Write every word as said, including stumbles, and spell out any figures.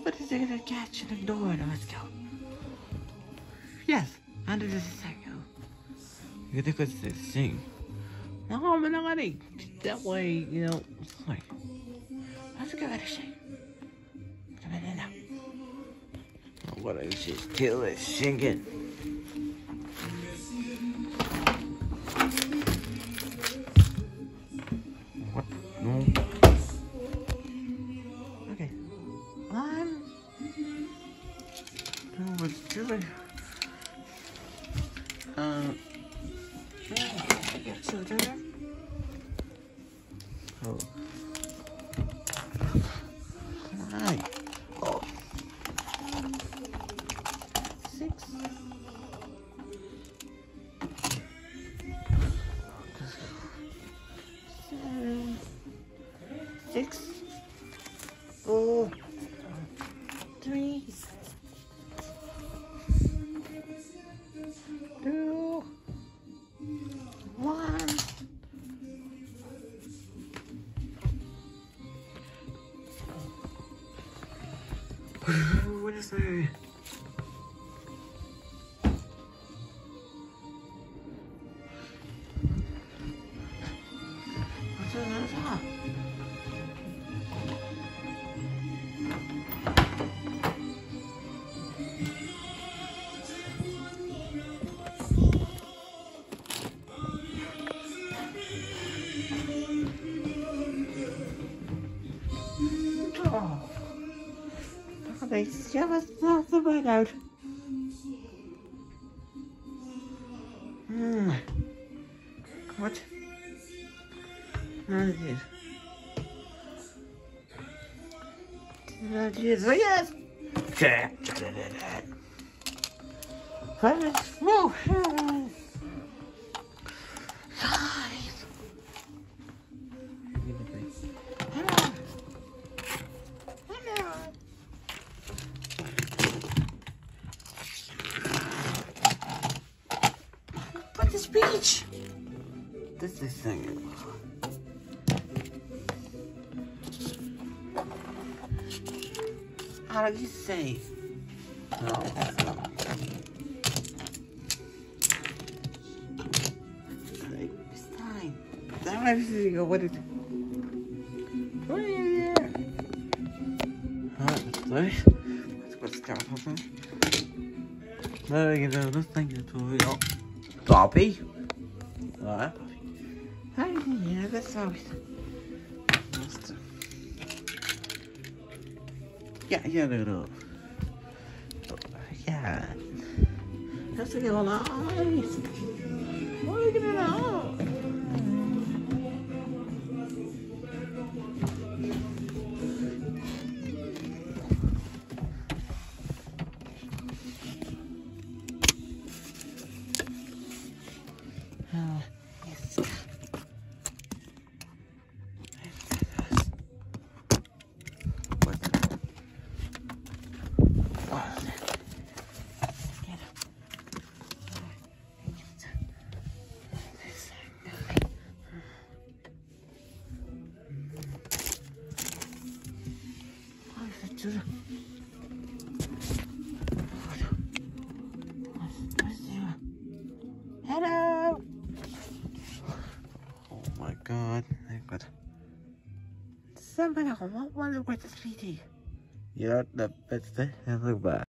But is it gonna catch and ignore it? Let's go. Yes, under the cycle. You think it's this thing? No, I'm not gonna. That way, you know. Like, let's go at a shake. Come in now. I'm gonna just kill it, singing. What? No. Okay. One. Two, let's do it. Um. Get children. Oh. Right. Oh. Six. Seven. Six. Four. Three. Two. One. What is that? What's that? Oh. They shove us off the bed out. Hmm. What? None of this. Yes, yes. Five minutes. Whoa. Guys. Hello. Hello. Put the speech. This is thing. How do you say? No. It's time. Now I see you. What is it? What are you here? Alright, let's play. Let's go start something. There you go. This thing is to it. Bobby? Alright. How do you hear this always? Yeah, yeah, no, no. Yeah. That's a little nice. Look at it all. Oh, yes. Hello. Oh my God! I've got somebody. I want to go to three D. You're the best thing ever.